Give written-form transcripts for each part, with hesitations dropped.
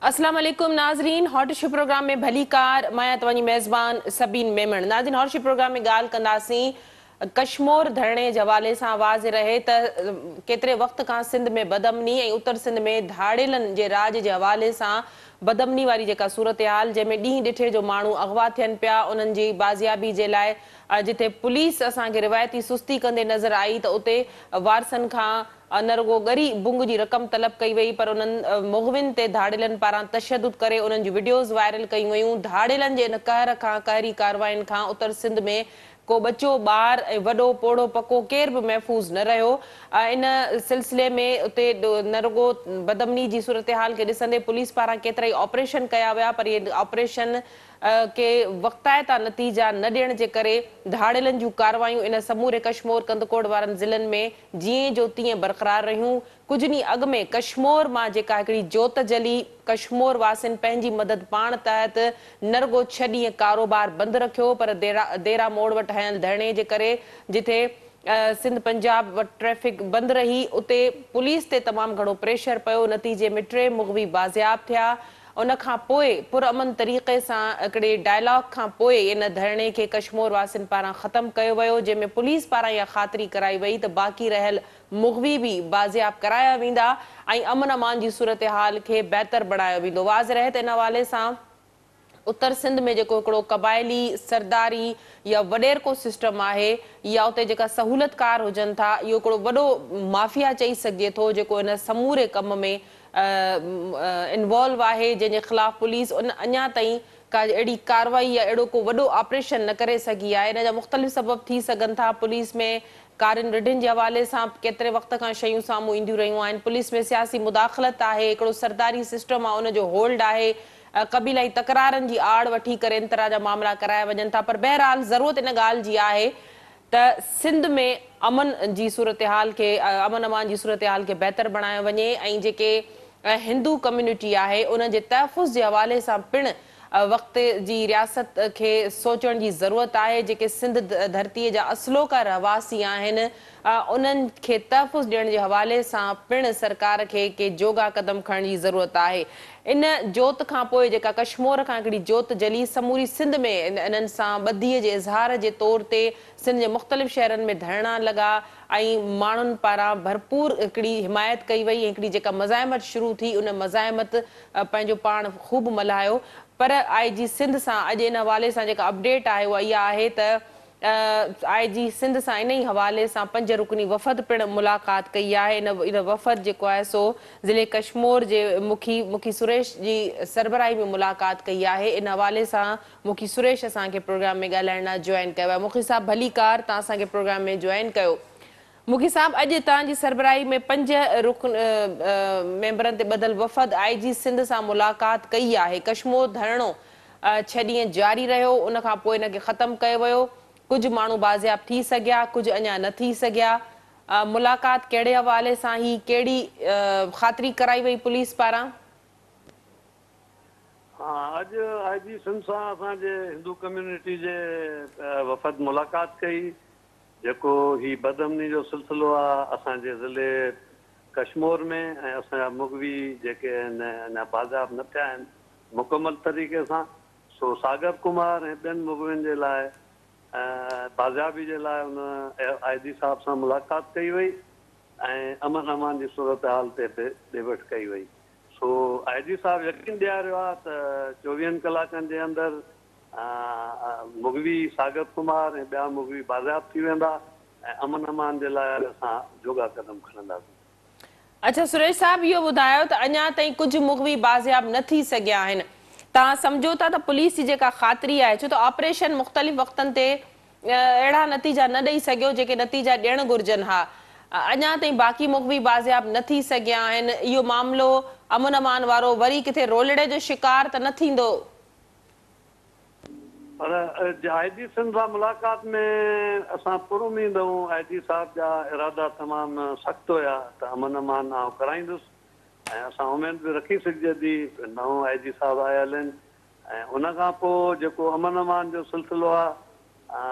अस्सलाम वालेकुम नाज़रीन, हॉट इशू प्रोग्राम में भली कार मैं तव्हांजी मेज़बान सबीन मेमण। नाज़रीन, हॉट इशू प्रोग्राम में ॻाल्हि कंदासीं कश्मीर धरणे जे हवाले सां। वाज़े रहे त केतिरे वक़्त खां सिंध में बदमनी ऐं उत्तर सिंध में धाड़ेलनि जे राज जे हवाले सां बदमनी वारी जेका सूरत हाल, जंहिंमें ॾींहुं ॾिठे जो माण्हू अगवा थियनि पिया, उन्हनि जी बाज़ियाबी जे लाइ जिथे पुलिस असांखे रिवायती सुस्ती कंदे नज़र आई त उते वारसनि खां न रुगो ॻरी बुंग जी रक़म तलब कई वई, पर उन्हनि मुग़विन ते धाड़ेलनि पारां तशदुद करे उन्हनि जूं वीडियोज़ वायरल कयूं वयूं। धाड़ेलनि जे इन कहर खां, कहरी कार्रवाइनि खां उत्तर सिंध में को बचो ॿार ऐं वॾो पोड़ो पको केर बि महफ़ूज़ न रहियो। इन सिलसिले में उते न रुगो बदमनी जी सूरत हाल खे ॾिसंदे पुलिस पारां केतिरा ई ऑपरेशन कया विया, पर इहे ऑपरेशन के वक़्ताइता नतीजा न ॾियण जे करे धाड़ेलनि जूं कार्रवायूं इन समूरे कश्मीर कंदकोड़ वारनि ज़िलनि में जीअं जो तीअं बरक़रार रहियूं। कुझु ॾींहं अॻु में कश्मीर मां जेका हिकिड़ी जोत जली, कश्मीर वासियुनि पंहिंजी मदद पाण तहत न रुगो 6 ॾींहं कारोबार बंदि रखियो, पर देरा मोड़ वटि हयल धरणे जे करे जिथे सिंध पंजाब वटि ट्रैफ़िक बंदि रही, उते पुलिस ते तमामु घणो प्रेशर पियो। नतीजे में 3 मुग़वी बाज़ियाब थिया। उन खां पोइ पुरअमन तरीक़े सां हिकिड़े डायलॉग खां पोइ इन धरणे खे कश्मीर वासियुनि पारां ख़तमु कयो वियो, जंहिंमें पुलिस पारां इहा ख़ातिरी कराई वई त बाक़ी रहियल मुग़वी बि बाज़ियाब कराया वेंदा ऐं अमन अमान जी सूरत हाल खे बहितर बणायो वेंदो। वाज़ रहे त इन हवाले सां उत्तर सिंध में जेको हिकिड़ो क़बाइली सरदारी या वॾेर को सिस्टम आहे, या उते जेका सहूलियतकार हुजनि था, इहो हिकिड़ो वॾो माफ़िया चई सघिजे थो जेको इन समूरे कम में इन्वॉल्व आहे, जंहिंजे ख़िलाफ़ पुलिस अञा ताईं का अहिड़ी कार्रवाई या अहिड़ो को वॾो ऑपरेशन न करे सघी आहे। इन जा मुख़्तलिफ़ सबब थी सघनि था। पुलिस में कारिन रिढिन जे हवाले सां केतिरे वक़्त खां शयूं साम्हूं ईंदियूं रहियूं आहिनि। पुलिस में सियासी मुदाख़लत आहे, हिकिड़ो सरदारी सिस्टम आहे, उनजो होल्ड आहे, क़बीलाई तकरारनि जी आड़ वठी करे इन तरह जा मामला कराया वञनि था। पर बहरहाल ज़रूरत इन ॻाल्हि जी आहे त सिंध में अमन जी सूरत हाल खे, अमन अमान जी सूरत हाल खे बहितर बणायो वञे ऐं जेके हिंदू कम्यूनिटी आहे उन जे तहफ़ुज़ जे हवाले सां पिणु वक़्त जी रियासत खे सोचण जी ज़रूरत आहे। जेके सिंध धरतीअ जा असलोका रहवासी आहिनि, उन्हनि खे तहफ़ुज़ ॾियण जे हवाले सां पिणु सरकार खे के जोगा क़दम खणण जी ज़रूरत आहे। इन जोत खां पोइ जेका कश्मीर खां हिकिड़ी जोत जली, समूरी सिंध में इन्हनि सां ॿधीअ जे इज़हार जे तौर ते सिंध जे मुख़्तलिफ़ शहरनि में धरणा लॻा ऐं माण्हुनि पारां भरपूर हिकिड़ी हिमायत कई वई। हिकिड़ी जेका मज़ाहिमत शुरू थी, उन मज़ाहिमत पंहिंजो पाण ख़ूब मल्हायो। पर IG सिंध सां अॼु इन हवाले सां जेका अपडेट आहे उहा इहा आहे त IG सिंध सां इन ई हवाले सां 5 रुकनी वफ़द पिणु मुलाक़ात कई आहे। इन वफ़द जेको आहे सो ज़िले कश्मीर जे मुखी सुरेश जी सरबराही में मुलाक़ात कई आहे। इन हवाले सां मुखी सुरेश असांखे प्रोग्राम में ॻाल्हाइण लाइ जॉइन कयो आहे। मुखी साहब भली कार, तव्हां असांखे प्रोग्राम में जॉइन कयो। मुखी साहब, अॼु तव्हांजी सरबराही में 5 मेंबरनि ते ॿधल वफ़द IG सिंध सां मुलाक़ात कई आहे। कश्मीर धरणो 6 ॾींहं जारी रहियो, उन खां पोइ इनखे ख़तमु कयो वियो। कुझु माण्हू बाज़ियाब थी सघिया, कुझु अञा न थी सघिया। मुलाक़ात कहिड़े हवाले सां ही, कहिड़ी ख़ातिरी कराई वई पुलिस पारां? हाँ, अॼु IG सिंध सां असांजे हिंदू कम्यूनिटी जे वफ़द मुलाक़ात कई। जेको ही बदमनी जो सिलसिलो आहे असांजे ज़िले कश्मीर में, ऐं असांजा मुग़वी जेके आहिनि अञा बाज़ाब न थिया आहिनि मुकमल तरीक़े सां, सो सागर कुमार ऐं ॿियनि मुग़वियुनि जे लाइ बाज़ाबी जे लाइ उन IG साहब सां मुलाक़ात कई वई ऐं अमन अमान जी सूरत हाल ते बि ॾे वठि कई वई। सो IG साहब यकीन ॾियारियो आहे त 24 कलाकनि जे अंदरि मुग़वी सागर कुमार ऐं ॿिया मुग़वी बाज़ाब थी वेंदा ऐं अमन अमान जे लाइ असां जोगा क़दम खणंदासीं। अच्छा सुरेश साहब, इहो ॿुधायो त अञा ताईं कुझु मुग़वी बाज़ियाब न थी सघिया आहिनि। तव्हां सम्झो था त पुलिस जी जेका ख़ातिरी आहे, छो त ऑपरेशन मुख़्तलिफ़ वक़्तनि ते अहिड़ा नतीजा न ॾेई सघियो जेके नतीजा ॾियणु घुरिजनि। हा, अञा ताईं बाक़ी मुग़वी बाज़ियाब न थी सघिया आहिनि। इहो मामिलो अमन अमान वारो वरी किथे रोलड़े जो शिकार त न थींदो? पर IG सिंध सां मुलाक़ात में असां पुरुमीद आहियूं। IG साहब जा इरादा तमामु सख़्तु हुया त अमन अमान आउं कराईंदुसि ऐं असां उमेद बि रखी सघिजे थी। नओं IG साहब आयल आहिनि ऐं उन खां पोइ जेको अमन अमान जो सिलसिलो आहे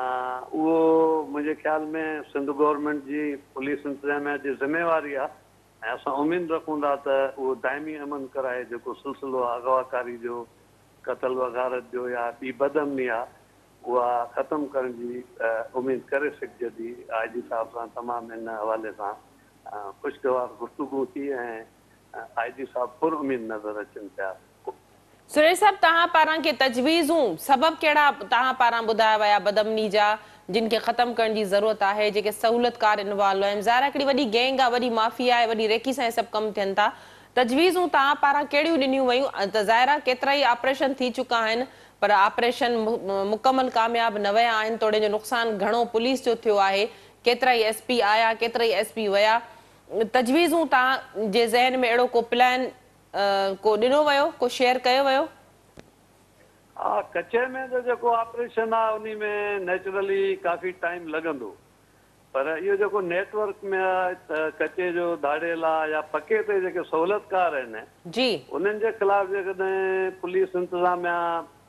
उहो मुंहिंजे ख़्याल में सिंध गवर्नमेंट जी पुलिस इंतज़ामिया जी ज़िम्मेवारी आहे ऐं असां उमेद रखूं था त उहो दाइमी अमन कराए जेको सिलसिलो आहे अगवाकारी जो, क़तल वग़ारत जो या ॿी बदअमनी आहे उहा ख़तमु करण जी उमेद करे सघिजे थी। आई जी साहिब सां तमामु इन हवाले सां ख़ुशगवार गुफ़्तगू थी ऐं आई जी साहिब पुर उमेद नज़र अचनि पिया। सुरेश साहब, तव्हां पारां के तजवीज़ूं सबब कहिड़ा तव्हां पारां ॿुधाया विया बदअमनी जा जिन खे ख़तमु करण जी ज़रूरत आहे, जेके सहूलियतकार इन्वॉल्व आहिनि? ज़ाहिर आहे हिकिड़ी वॾी गैंग आहे, वॾी माफ़िया आहे, वॾी रेकी सां सभु कमु थियनि था। तजवीज़ूं तव्हां पारां कहिड़ियूं ॾिनियूं वयूं? त ज़ाहिर आहे केतिरा ई ऑपरेशन थी चुका आहिनि, पर ऑपरेशन मुकमल कामयाब न विया आहिनि। तोड़े जो नुक़सानु घणो पुलिस जो थियो आहे। केतिरा ई SP आया, केतिरा ई SP विया। तजवीज़ूं तव्हां जे ज़हन में अहिड़ो को प्लान को ॾिनो वियो, को शेयर कयो वियो? हा, कचे में त जेको ऑपरेशन आहे उन में नेचुरली काफ़ी टाइम लॻंदो, पर इहो जेको नेटवर्क में आहे त कचे जो दाड़ियल आहे या पके ते जेके सहूलियतकार आहिनि जी, उन्हनि जे ख़िलाफ़ जेकॾहिं पुलिस इंतिज़ामिया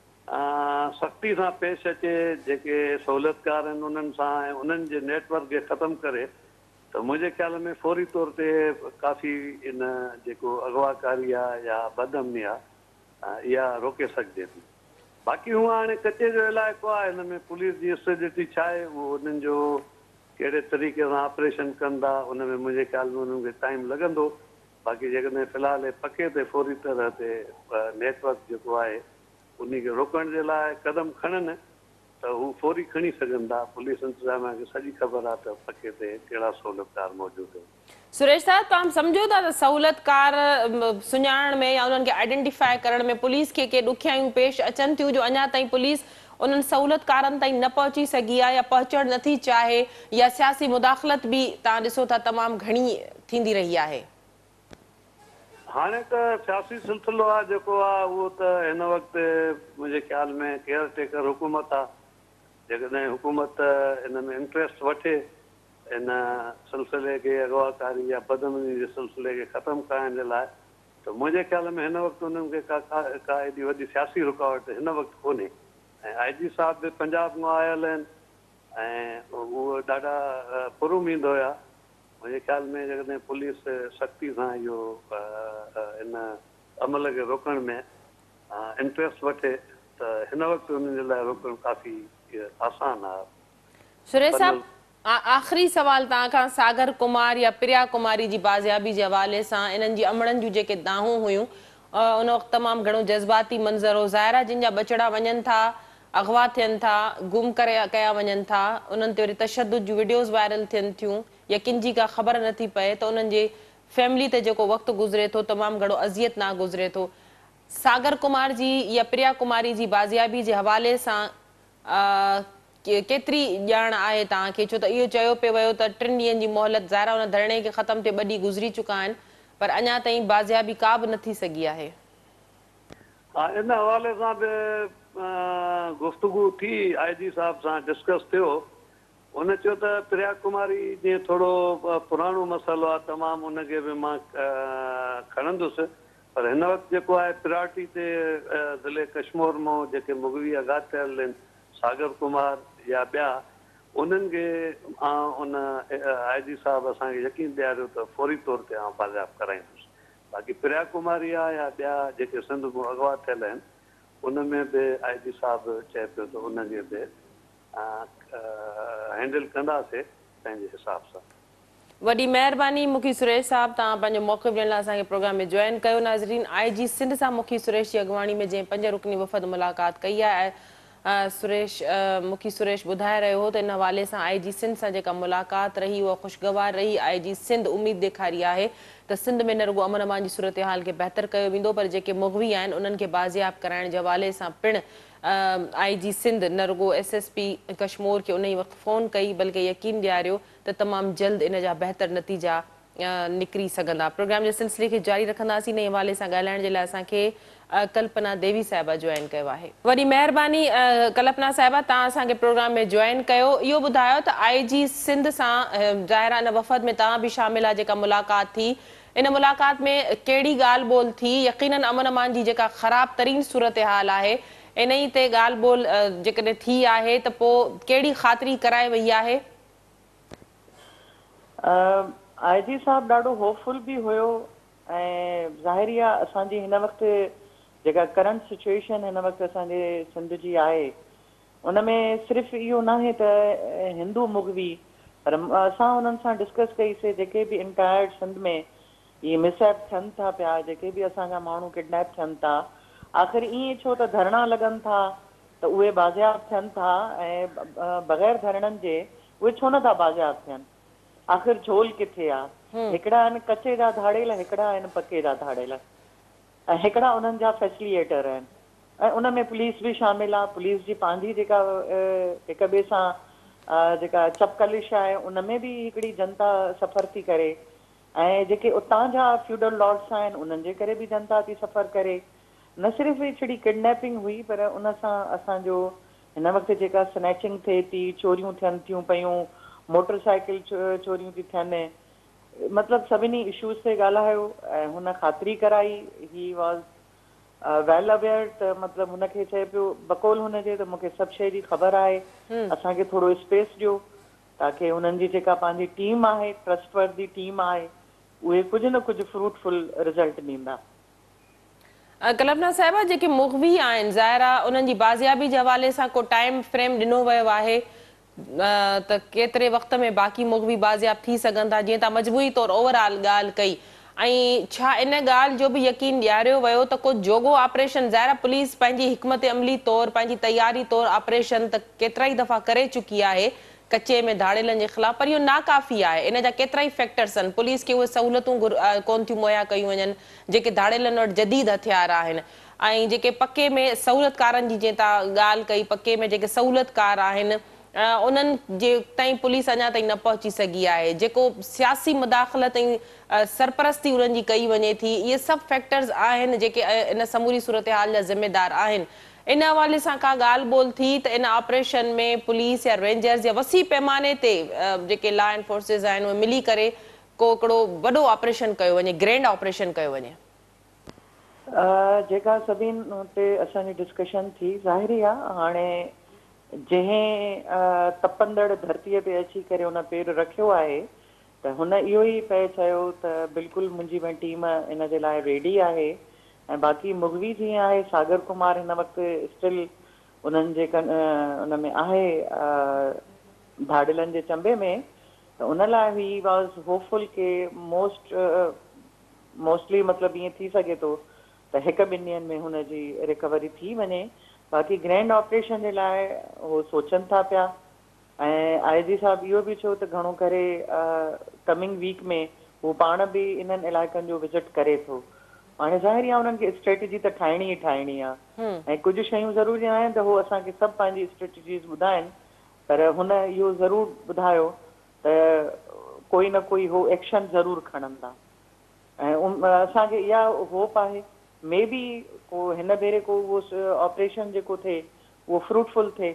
सख़्ती सां पेश अचे, जेके सहूलियतकार आहिनि उन्हनि सां ऐं उन्हनि जे नेटवर्क खे ख़तमु करे, त मुंहिंजे ख़्याल में फौरी तौर ते काफ़ी इन जेको अगवाकारी आहे या बदअमनी आहे इहा रोके सघिजे थी। बाक़ी हूअं हाणे कचे जो इलाइक़ो आहे, हिन में पुलिस जी स्ट्रेटेजी छा आहे उहो उन्हनि जो कहिड़े तरीक़े सां ऑपरेशन कंदा उन में मुंहिंजे ख़्याल में उन्हनि खे टाइम लॻंदो। बाक़ी जेकॾहिं फ़िलहालु पके ते फौरी तरह ते नेटवर्क जेको आहे उन खे रोकण जे लाइ क़दम खणनि त हू फौरी खणी सघनि था। पुलिस इंतिज़ामिया खे सॼी ख़बर आहे त पके ते कहिड़ा सहूलियतकार मौजूदु आहिनि। सुरेश साहब, तव्हां सम्झो था त सहूलियतकार सुञाणण में या उन्हनि खे आइडेंटिफाई करण में पुलिस खे के ॾुखियायूं पेश अचनि थियूं जो अञा ताईं पुलिस उन्हनि सहूलियतकारनि ताईं न पहुची सघी आहे या पहुचणु नथी चाहे, या सियासी मुदाख़लत बि तव्हां ॾिसो था तमामु घणी थींदी रही आहे? हाणे त सियासी सिलसिलो आहे जेको आहे उहो त हिन वक़्तु मुंहिंजे ख़्याल में केयर टेकर हुकूमत आहे। जेकॾहिं हुकूमत इन में इंट्रस्ट वठे इन सिलसिले खे अगवाकारी या बदअमनी जे सिलसिले खे ख़तमु करण जे लाइ, त मुंहिंजे ख़्याल में हिन वक़्तु उन्हनि खे का एॾी वॾी सियासी रुकावट हिन वक़्तु कोन्हे। ऐं IG साहिब बि पंजाब मां आयल आहिनि ऐं उहे ॾाढा पुरुमीद हुया। मुंहिंजे ख़्याल में जेकॾहिं पुलिस सख़्ती सां इहो इन अमल खे रोकण में इंट्रस्ट वठे त हिन वक़्तु उन्हनि जे लाइ रोकणु काफ़ी आसान आहे। सुरेश साहब, आख़िरी सवाल तव्हां खां, सागर कुमार या प्रिया कुमारी जी बाज़ियाबी जे हवाले सां इन्हनि जी अमड़नि जूं जेके दाहूं हुयूं उन वक़्तु तमामु घणो जज़्बाती मंज़र हो। ज़ाहिर आहे जिन जा बचड़ा वञनि था, अगवा थियनि था, गुम करे कया वञनि था, उन्हनि ते वरी तशद्दुद जूं वीडियोज़ वायरल थियनि थियूं, यकीन जी का ख़बर नथी पए त उन्हनि जे फैमिली ते जेको वक़्तु गुज़रे थो तमामु घणो अज़ियतनाक गुज़रे थो। सागर कुमार जी या प्रिया कुमारी जी बाज़ियाबी जे हवाले सां केतिरी ॼाण आहे तव्हांखे? छो त इहो चयो पियो वियो त 3 ॾींहंनि जी मोहलत, ज़ाहिर आहे उन धरणे खे ख़तमु थिए 2 ॾींहं गुज़री चुका आहिनि, पर अञा ताईं बाज़ियाबी का बि न थी सघी आहे। हा, इन हवाले सां बि गुफ़्तगू थी, IG साहिब सां डिस्कस थियो। उन चयो त प्रिया कुमारी जीअं थोरो पुराणो मसइलो आहे तमामु, उनखे बि मां खणंदुसि, पर हिन वक़्तु जेको आहे प्रायोरिटी ते ज़िले कश्मीर मां जेके मुगवी आगाह थियल आहिनि, सागर कुमार या ॿिया, उन्हनि खे उन IG साहिब असांखे यकीन ॾियारियो त फौरी तौर ते बाज़ियाब कराईंदुसि। बाक़ी प्रिया कुमारी आहे या ॿिया जेके सिंध मां अगवा थियल आहिनि उन में बि IG साहिब चए पियो त उनखे बि हैंडल कंदासीं पंहिंजे हिसाब सां। वॾी महिरबानी मुखी सुरेश साहब, तव्हां पंहिंजो मौक़िफ़ ॾियण लाइ असांखे प्रोग्राम में जॉइन कयो। नाज़रीन, IG सिंध सां मुखी सुरेश जी अॻुवाणी में जंहिं 5 रुकनी वफ़द मुलाक़ात कई आहे, मुखी सुरेश ॿुधाए रहियो हो त इन हवाले सां IG सिंध सां जेका मुलाक़ात रही उहा ख़ुशगवार रही। IG सिंध उमेद ॾेखारी आहे त सिंध में न रुॻो अमन अमान जी सूरत हाल खे बहितर कयो वेंदो, पर जेके मुग़वी आहिनि उन्हनि खे बाज़ियाब कराइण जे हवाले सां पिणु IG सिंध न रुॻो SSP कश्मीर खे उन ई वक़्तु फ़ोन कई, बल्कि यकीन ॾियारियो त तमामु जल्द इन जा बहितर नतीजा निकिरी सघंदा। प्रोग्राम जे सिलसिले खे जारी रखंदासीं। इन हवाले सां ॻाल्हाइण जे लाइ असांखे कल्पना देवी साहिबा जॉइन कयो आहे। वॾी महिरबानी कल्पना साहिबा, तव्हां असांखे प्रोग्राम में जॉइन कयो। इहो ॿुधायो त IG सिंध सां ज़ाहिर आहे इन वफ़द में तव्हां बि शामिल आहे, जेका मुलाक़ात थी, इन मुलाक़ात में कहिड़ी ॻाल्हि ॿोल थी? यकीनन अमन अमान जी जेका ख़राब तरीन सूरत हाल आहे इन ई ते ॻाल्हि ॿोल जेकॾहिं थी आहे त पोइ कहिड़ी ख़ातिरी कराए वई आहे? आईजी साहब ॾाढो होपफुल बि हुयो ऐं ज़ाहिरी आहे असांजी हिन वक़्तु जेका करंट सिचुएशन हिन वक़्तु असांजे सिंध जी आहे उन में सिर्फ़ु इहो न आहे त हिंदू मुगवी पर असां उन्हनि सां डिस्कस कईसीं जेके बि इंटायर सिंध में इहे मिसहैप थियनि था पिया जेके बि असांजा माण्हू किडनैप थियनि था आख़िर ईअं छो त धरणा लॻनि था त उहे बाज़ियाब थियनि था ऐं बग़ैर धरणनि जे उहे छो नथा बाज़ियाब थियनि आख़िर झोल किथे आहे हिकिड़ा आहिनि कचे जा धाड़ेल हिकिड़ा आहिनि पके जा धाड़ेल ऐं हिकिड़ा उन्हनि जा फैसिलिएटर आहिनि ऐं उन में पुलिस बि शामिल आहे पुलिस जी पंहिंजी जेका हिक ॿिए सां जेका चपकलिश आहे उन में बि हिकिड़ी जनता सफ़र थी करे ऐं जेके उतां जा फ्यूडल लॉर्ड्स आहिनि उन्हनि जे करे बि जनता थी सफ़र करे न सिर्फ़ु हिकिड़ी किडनैपिंग हुई पर उन सां असांजो हिन वक़्तु जेका स्नैचिंग थिए थी चोरियूं थियनि थियूं पियूं मोटरसाइकिल चोरियूं थी थियनि मतिलबु सभिनी इशूज़ ते ॻाल्हायो ऐं हुन ख़ातिरी कराई ही वॉज़ वेल अवेयर त मतिलबु हुनखे चए पियो बकौल हुनजे त मूंखे सभु शइ जी ख़बर आहे असांखे थोरो स्पेस ॾियो ताकी हुननि जी जेका पंहिंजी टीम आहे ट्रस्टवर्दी टीम आहे उहे कुझु न कुझु फ्रूटफुल रिज़ल्ट ॾींदा कल्पना साहिबा जेके मुग़वी आहिनि ज़ाहिर आहे उन्हनि जी बाज़ियाबी जे हवाले सां को टाइम फ्रेम ॾिनो वियो आहे त केतिरे वक़्त में बाक़ी मुग़वी बाज़ियाब थी सघनि था जीअं तव्हां मजबूरी तौरु ओवरऑल ॻाल्हि कई ऐं छा इन ॻाल्हि जो बि यकीन ॾियारियो वियो त को जोॻो ऑपरेशन ज़ाहिर पुलिस पंहिंजी हिकमत अमली तौरु पंहिंजी तयारी तौरु ऑपरेशन त केतिरा ई दफ़ा करे चुकी आहे कचे में धाड़ेलनि जे ख़िलाफ़ पर इहो नाकाफ़ी आहे इन जा केतिरा ई फैक्टर्स आहिनि पुलिस खे उहे सहूलियतूं कोन थियूं मुहैया कयूं वञनि जेके धाड़ेलनि वटि जदीद हथियार आहिनि ऐं जेके पके में सहूलियतकारनि जी जीअं तव्हां ॻाल्हि कई पके में जेके सहूलियतकार आहिनि उन्हनि जे ताईं पुलिस अञा ताईं न पहुची सघी आहे जेको सियासी मुदाख़लत ऐं सरपरस्ती उन्हनि जी कई वञे थी इहे सभु फैक्टर्स आहिनि जेके इन समूरी सूरत हाल जा ज़िम्मेदार आहिनि इन हवाले सां का ॻाल्हि ॿोल थी त इन ऑपरेशन में पुलिस या रेंजर्स या वसी पैमाने ते जेके लॉ एंड फोर्सिस आहिनि उहे मिली करे को हिकिड़ो वॾो ऑपरेशन कयो वञे ग्रैंड ऑपरेशन कयो वञे जेका सभिनि ते असांजी डिस्कशन थी ज़ाहिरी आहे हाणे जंहिं तपंदड़ धरतीअ ते अची करे हुन पेर रखियो आहे त हुन इहो ई पिए चयो त बिल्कुलु मुंहिंजी में टीम इन जे लाइ रेडी आहे ऐं बाक़ी मुग़वी जीअं आहे सागर कुमार हिन वक़्तु स्टिल उन्हनि जे उन में आहे धाड़िलनि जे चंबे में त उन लाइ ही वॉज़ होपफुल के मोस्टली मतिलबु ईअं थी सघे थो त हिकु ॿिनि ॾींहंनि में हुनजी रिकवरी थी वञे बाक़ी ग्रैंड ऑपरेशन जे लाइ उहो सोचनि था पिया ऐं आईजी साहब इहो बि चयो त घणो करे कमिंग वीक में हू पाण बि इन्हनि इलाइक़नि जो विज़िट करे थो हाणे ज़ाहिरी आहे उन्हनि खे स्ट्रेटेजी त ठाहिणी ई ठाहिणी आहे ऐं कुझु शयूं ज़रूरी आहिनि त उहो असांखे सभु पंहिंजी स्ट्रेटेजीस ॿुधाइनि पर हुन इहो ज़रूरु ॿुधायो त कोई न कोई हो एक्शन ज़रूरु खणंदा ऐं असांखे इहा होप आहे मे बी को हिन भेरे को उहो ऑपरेशन जेको थिए उहो फ्रूटफुल थिए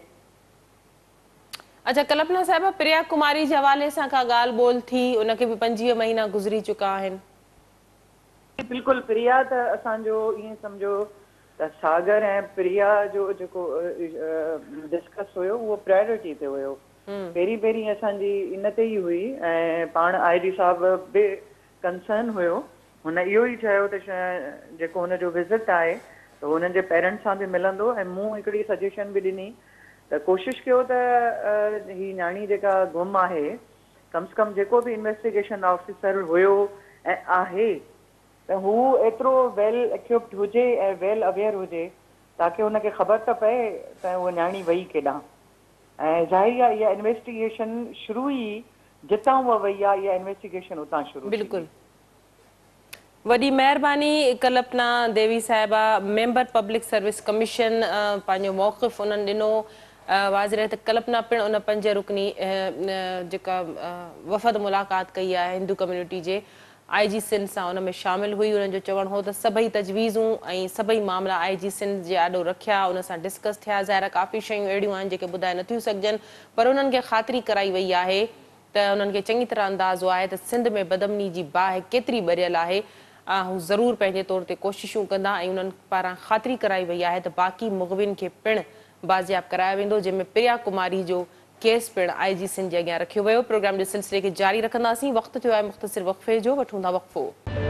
अच्छा कल्पना साहिबा प्रिया कुमारी जे हवाले सां का ॻाल्हि ॿोल थी उनखे बि 25 महीना गुज़री चुका आहिनि बिल्कुलु प्रिया त असांजो ईअं सम्झो त सागर ऐं प्रिया जो जेको डिस्कस हुयो उहो प्रायोरिटी ते हुयो पहिरीं असांजी इन ते ई हुई ऐं पाण आईजी साहब बि कंसर्न हुयो हुन इहो ई चयो त जेको हुनजो विज़िट आहे त हुननि जे पेरेंट्स सां बि मिलंदो ऐं मूं हिकिड़ी सजेशन बि ॾिनी त कोशिशि कयो त ही न्याणी जेका गुम आहे कम से कम जेको बि इन्वेस्टिगेशन ऑफिसर हुयो ऐं आहे त हू एतिरो वेल इक्विप्ड हुजे ऐं वेल अवेयर हुजे ताकी हुनखे ख़बर त पए त उहा न्याणी वई केॾांहुं ऐं ज़ाहिरी आहे इहा इन्वेस्टिगेशन शुरू ई जितां उहा वई आहे इहा इन्वेस्टिगेशन उतां शुरू बिल्कुलु वॾी महिरबानी कल्पना देवी साहिबा मेंबर पब्लिक सर्विस कमीशन पंहिंजो मौक़िफ़ उन्हनि ॾिनो वाज़िर त कल्पना पिणु उन 5 रुकनी जेका वफ़द मुलाक़ात कई आहे हिंदू कम्यूनिटी जे आईजी सिंध सां उन में शामिल हुई उन्हनि जो चवणु हो त सभई तजवीज़ूं ऐं सभई मामला आईजी सिंध जे आॾो रखिया उन सां डिस्कस थिया ज़ाहिर काफ़ी शयूं अहिड़ियूं आहिनि जेके ॿुधाए नथियूं सघजनि पर उन्हनि खे ख़ातिरी कराई वई आहे त उन्हनि खे चङी तरह अंदाज़ो आहे त सिंध में बदमनी जी बाहि केतिरी ॿरियल आहे हू ज़रूरु पंहिंजे तौर ते कोशिशूं कंदा ऐं उन्हनि पारां ख़ातिरी कराई वई आहे त बाक़ी मुग़विन खे पिणु बाज़ियाब करायो वेंदो जंहिंमें प्रिया कुमारी जो केस पिण IG सिंध जे अॻियां रखियो वियो। प्रोग्राम जे सिलसिले खे जारी रखंदासीं। वक़्तु थियो आहे मुख़्तसिर वक़फ़े जो, वठूं था वक़फ़ो।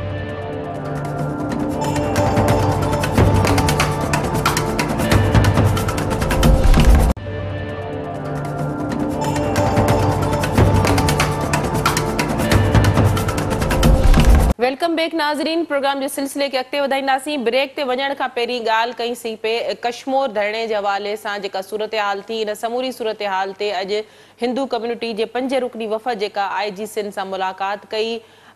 वेलकम बैक नाज़रीन। प्रोग्राम जे सिलसिले खे अॻिते वधाईंदासीं। ब्रेक ते वञण खां पहिरीं ॻाल्हि कईसीं पे कश्मीर धरणे जे हवाले सां जेका सूरत हाल थी, इन समूरी सूरत हाल ते अॼु हिंदू कम्युनिटी जे 5 रुकनी वफ़द जेका IG सिंध सां मुलाक़ात कई,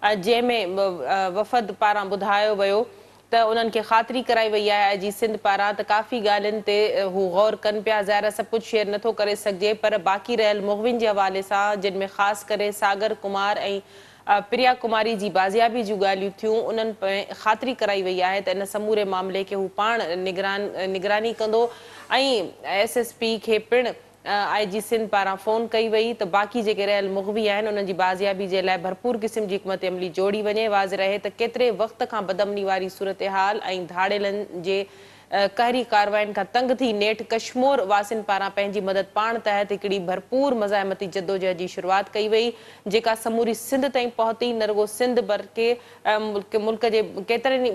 जंहिंमें वफ़द पारां ॿुधायो वियो त उन्हनि खे ख़ातिरी कराई वई आहे IG सिंध पारां त काफ़ी ॻाल्हियुनि ते हू गौर कनि पिया। ज़ाहिर सभु कुझु शेयर नथो करे सघिजे, पर बाक़ी रहियल मुग़विन जे हवाले सां, जिन में ख़ासि करे सागर कुमार ऐं प्रिया कुमारी जी बाज़ियाबी जूं ॻाल्हियूं थियूं, उन्हनि ख़ातिरी कराई वई आहे त इन समूरे मामले खे हू पाण निगरानी कंदो ऐं SSP खे पिणु IG सिंध पारां फ़ोन कई वई त बाक़ी जेके रहियल मुग़वी आहिनि उन्हनि जी बाज़ियाबी जे लाइ भरपूर क़िस्म जी हिकमत अमली जोड़ी वञे। वाज़ रहे त केतिरे वक़्त खां बदमनी वारी सूरत हाल ऐं धाड़ेलनि जे कहरी कार्रवाइनि खां तंग थी नेठि कश्मीर वासियुनि पारां पंहिंजी मदद पाण तहत हिकिड़ी भरपूर मज़ाहमती जदोजहद जी शुरूआत कई वई, जेका समूरी सिंध ताईं पहुती। न रुगो सिंध बल्कि मुल्क जे केतिरनि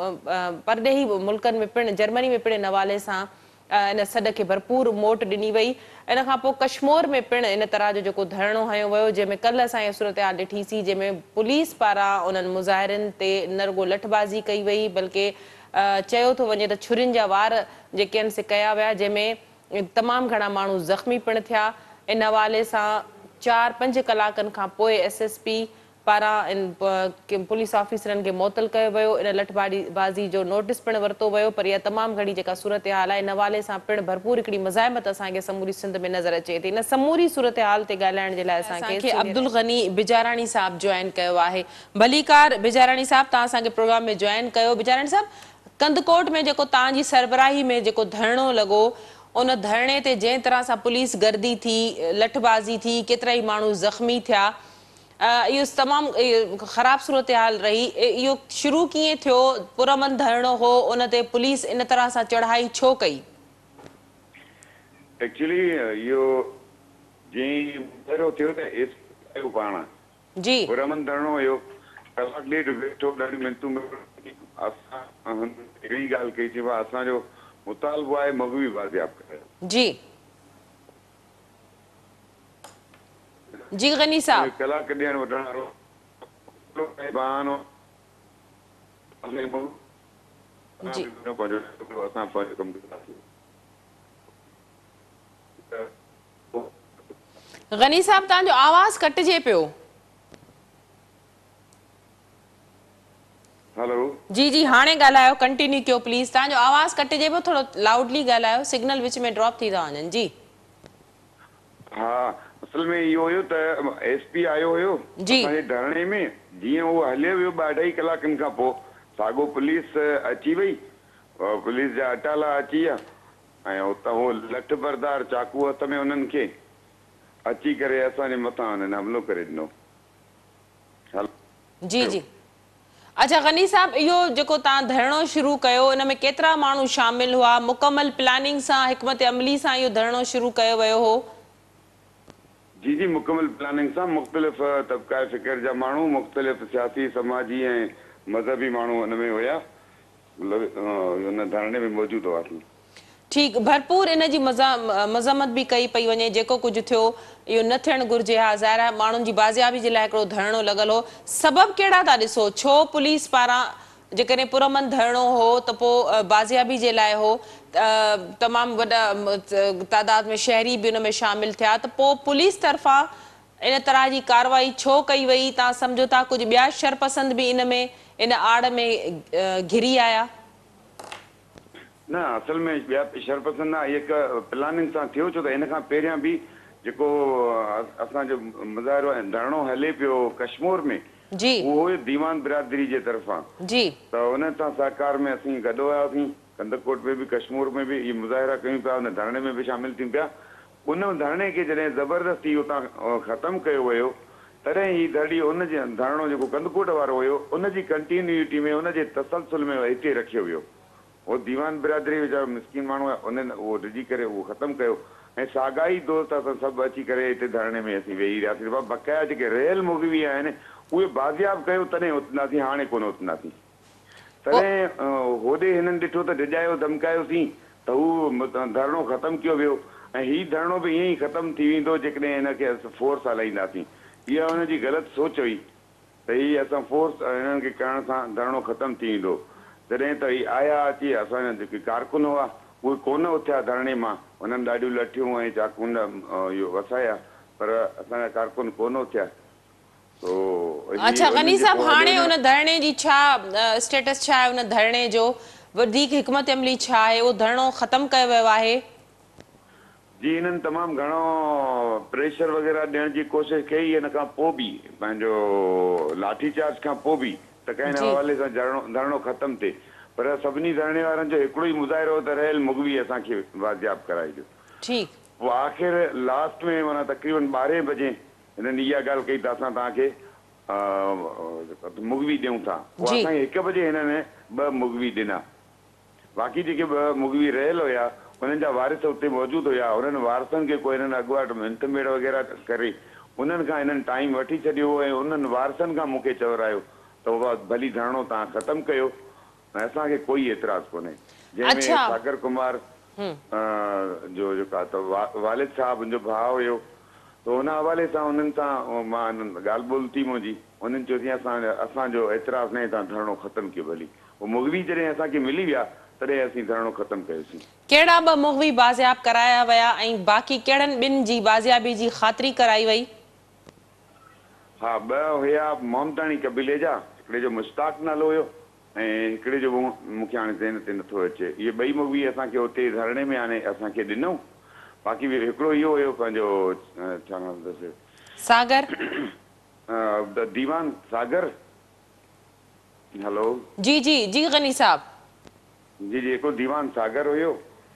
ई परॾेही मुल्कनि में पिणु, जर्मनी में पिणु इन हवाले सां इन सॾ खे भरपूर मोट ॾिनी वई। इन खां पोइ कश्मीर में पिणु इन तरह जो जेको धरणो हयो वियो, जंहिंमें कल्ह असां इहा सूरत हाल ॾिठीसीं, जंहिंमें पुलिस पारां उन्हनि मुज़ाहिरनि ते न रुगो लठबाज़ी कई वई, बल्कि चयो थो वञे त छुरियुनि जा वार जेके आहिनि से कया विया, जंहिंमें तमामु घणा माण्हू ज़ख़्मी पिणु थिया। इन हवाले सां 4-5 कलाकनि खां पोइ SSP पारां इन पुलिस ऑफिसरनि खे मुअतल कयो वियो। इन लठबाज़ी जो नोटिस पिणु वरितो वियो, पर इहा तमामु घणी जेका सूरत हाल आहे, इन हवाले सां पिणु भरपूर हिकिड़ी मज़ाहमत असांखे समूरी सिंध में नज़र अचे थी। इन समूरी सूरत हाल ते ॻाल्हाइण जे लाइ असांखे अब्दुल गनी बिजाराणी साहब जॉइन कयो आहे। भलीकार बिजाराणी साहब, तव्हां असांखे प्रोग्राम में जॉइन कयो। बिजाराणी साहब, कंदकोट में जेको तव्हांजी सरबराही में जेको धरणो लॻो, उन धरणे ते जंहिं तरह सां पुलिस गर्दी थी, लठबाज़ी थी, केतिरा ई माण्हू ज़ख़्मी थिया, इहो तमामु ख़राब सूरत हाल रही। इहो शुरू कीअं थियो? पुरअमन धरणो हो, उन ते पुलिस इन तरह सां चढ़ाई छो कई? एक्चुअली इहो जीअं पहिरियों थियो त पाण जी पुरअमन धरणो हुयो, कलाक ॾेढ वेठो, ॾाढी मिनतूं असां अहिड़ी ॻाल्हि कई थी, असांजो मुतालबो आहे मग़वी बाज़ियाब करे। जी जी गनी साहब, कलाक ॾियण वठण वारो बहानो जी असां पंहिंजो कमु कंदासीं। गनी साहब, तव्हांजो आवाज़ कटिजे पियो। हेलो जी जी, हाणे ॻाल्हायो, कंटिन्यू कयो प्लीज़। तव्हांजो आवाज़ कटिजे पियो, थोरो लाउडली ॻाल्हायो, सिग्नल विच में ड्रॉप थी था वञनि। जी हा, असल में इहो हुयो त SP आयो हुयो असांजे धरणे में। जीअं उहो हलियो वियो 2-2.5 कलाकनि खां पोइ साॻो पुलिस अची वई, पुलिस जा अटाला अची विया ऐं उतां उहो लठ बरदार चाकू हथ में उन्हनि खे अची करे असांजे मथां उन्हनि हमलो करे ॾिनो। जी जी, अच्छा गनी साहब, इहो जेको तव्हां धरणो शुरू कयो, इन में केतिरा माण्हू शामिल हुआ? मुकमल प्लानिंग सां, हिकमत अमली सां इहो धरणो शुरू कयो वियो हो? जी जी, मुकमल प्लानिंग सां। मुख़्तलिफ़ तबक़ा फ़िक्र जा माण्हू, मुख़्तलिफ़ सियासी, समाजी ऐं मज़हबी माण्हू हुन में हुया, हुन धरणे में मौजूदु हुआ। ठीकु, भरपूर इन जी मज़म्मत बि कई पई वञे। जेको कुझु थियो इहो न थियणु घुरिजे हा। ज़ाहिर आहे माण्हुनि जी बाज़ियाबी जे लाइ हिकिड़ो धरणो लॻल हो। सबब कहिड़ा था ॾिसो? छो पुलिस पारां जेकॾहिं पुरअमन धरणो हो त पोइ बाज़ियाबी जे लाइ हो, तमामु वॾा तादाद में शहरी बि उन में शामिल थिया, त पोइ पुलिस तरफ़ां इन तरह जी कार्रवाई छो कई वई? तव्हां सम्झो था कुझु ॿिया शरपसंद बि इन आड़ में घिरी आया? न, असल में ॿिया शरपसंद आहे, हिकु प्लानिंग सां थियो। छो त इन खां पहिरियां बि जेको असांजो मुज़ाहिरो ऐं धरणो हले पियो कश्मीर में, जी, उहो दीवान बिरादरी जे तरफ़ां जी, त उन सां सहकार में असीं गॾु हुआसीं। कंदकोट में बि, कश्मीर में बि इहे मुज़ाहिरा कयूं पिया, उन धरणे में बि शामिल थियूं पिया। उन धरणे खे जॾहिं ज़बरदस्ती उतां ख़तमु कयो वियो, तॾहिं ही धड़ी उन जे धरणो जेको कंदकोट वारो हुयो, उन जी कंटिन्यूटी में, उन जे तसलसल में हिते रखियो वियो। उहो दीवान बिरादरी जा मिसकिन माण्हू उन्हनि उहो डिॼी करे उहो ख़तमु कयो ऐं साॻाई दोस्त असां सभु अची करे हिते धरणे में असीं वेही रहियासीं। बक़ाया जेके रहियल मुगवी आहिनि उहे बाज़ियाब कयो तॾहिं उथंदासीं, हाणे कोन उथंदासीं। तॾहिं होॾे हिननि ॾिठो त डिॼायो धमकायोसीं त हू धरणो ख़तमु कयो वियो ऐं हीउ धरणो बि ईअं ई ख़तमु थी वेंदो जेकॾहिं हिनखे फोर्स हलाईंदासीं। इहा हुनजी ग़लति सोच हुई त हीअ असां फोर्स हिननि खे करण सां धरणो ख़तमु थी वेंदो। जॾहिं त हीअ आया अची असांजा जेके कारकुन हुआ उहे कोन उथिया धरणे मां, हुननि ॾाढियूं लठियूं ऐं चाकून इहो वसाया पर असांजा कारकुन कोन उथिया। अच्छा गनी साहब, हाणे उन धरणे जी छा स्टेटस छा आहे? उन धरणे जो वधीक हिकमत अमली छा आहे? उहो धरणो ख़तमु कयो वियो आहे? जी, हिननि तमामु घणो प्रेशर वग़ैरह ॾियण जी कोशिशि कई, हिन खां पोइ बि पंहिंजो लाठी चार्ज खां पोइ बि त कंहिं न हवाले सां धरणो ख़तमु थिए। पर सभिनी धरणे वारनि जो हिकिड़ो ई मुज़ाहिरो त रहियल मुगवी असांखे वाजियाब कराइजो। ठीकु। पोइ आख़िर लास्ट में माना तक़रीबन 12 बजे हिननि इहा ॻाल्हि कई त असां तव्हांखे मुगवी ॾियूं था। पोइ असांखे 1 बजे हिननि 2 मुगवी ॾिना। बाक़ी जेके 2 मुगवी रहियल हुया उन्हनि जा वारिस उते मौजूदु हुया। उन्हनि वारसनि खे कोई हिननि अॻुवाट इंतमेड़ वग़ैरह करे उन्हनि खां हिननि टाइम वठी छॾियो ऐं उन्हनि वारसनि खां मूंखे चवरायो त उहा भली धरणो तव्हां ख़तमु कयो ऐं असांखे कोई एतिराज़ कोन्हे। जंहिंमें सागर कुमार जो जेका त वालिद साहब मुंहिंजो भाउ हुयो त हुन हवाले सां उन्हनि सां मां ॻाल्हि ॿोल थी मुंहिंजी। उन्हनि चयो तीअं असांजो एतिराज़ न आहे, तव्हां धरणो ख़तमु कयो भली। उहो मुगवी जॾहिं असांखे मिली विया तॾहिं असीं धरणो ख़तमु कयोसीं। कहिड़ा 2 मुगवी बाज़ियाब कराया विया ऐं बाक़ी कहिड़नि 2 जी बाज़ियाबी जी ख़ातिरी कराई वई? हा, 2 हुया मोमताणी कबीले जा, हिकिड़े जो मुश्ताक नालो हुयो ऐं हिकिड़े जो मूंखे हाणे ज़हन ते नथो अचे। इहे 2 मुगवी असांखे हुते धरणे में हाणे असांखे ॾिनऊं। बाक़ी हिकिड़ो इहो हुयो पंहिंजो छा नालो अथसि, सागर दीवान सागर। हेलो जी जी जी गनी साहब। जी जी, हिकिड़ो दीवान सागर हुयो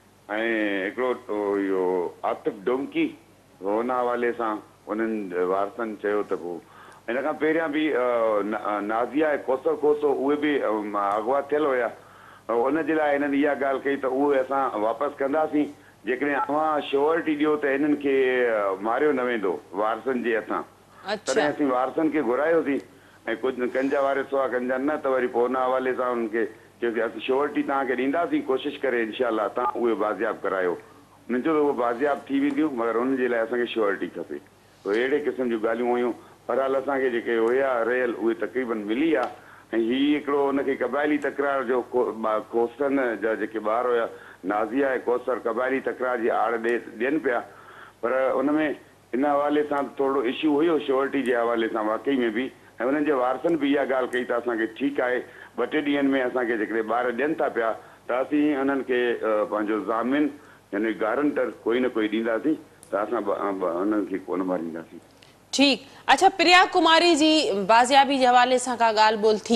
ऐं हिकिड़ो इहो आतिफ डोमकी। हुन हवाले सां उन्हनि वारसनि चयो त पोइ हिन खां पहिरियां बि नाज़िया ऐं कौसर खोसो उहे बि अगवा थियल हुया। उनजे लाइ हिननि इहा ॻाल्हि कई त उहे असां वापसि कंदासीं जेकॾहिं तव्हां श्योरिटी ॾियो त हिननि खे मारियो न वेंदो वारसनि जे हथां। तॾहिं असीं वारसनि खे घुरायोसीं ऐं कुझु कंजा वारिस हुआ, कंजा न, त वरी पोइ हुन हवाले सां हुननि खे चयोसीं असीं श्योरिटी तव्हांखे ॾींदासीं, कोशिशि करे इनशाला तव्हां उहे बाज़ियाब करायो। हुननि चयो त उहे बाज़ियाब थी वेंदियूं मगर हुनजे लाइ असांखे श्योरिटी खपे। त अहिड़े क़िस्म जूं ॻाल्हियूं हुयूं। बहरहाल असांखे जेके हुया रहियल उहे तक़रीबन मिली विया ऐं हीउ हिकिड़ो हुनखे क़बाइली तकरार जो खोसन जा जेके ॿार हुया नाज़िया ऐं कौसर क़बाइली तकरार जी आड़ ॾियनि पिया। पर उनमें इन हवाले सां थोरो इशू हुयो श्योरिटी जे हवाले सां वाकई में बि। ऐं उन्हनि जे वारसनि बि इहा ॻाल्हि कई त असांखे ठीकु आहे 2-3 ॾींहंनि में असांखे जेकॾहिं ॿार ॾियनि था पिया त असीं उन्हनि खे पंहिंजो ज़ामिन यानी गारंटर कोई न कोई ॾींदासीं त असां उन्हनि खे कोन मारींदासीं। ठीकु। अच्छा, प्रिया कुमारी जी बाज़ियाबी जे हवाले सां का ॻाल्हि ॿोल थी?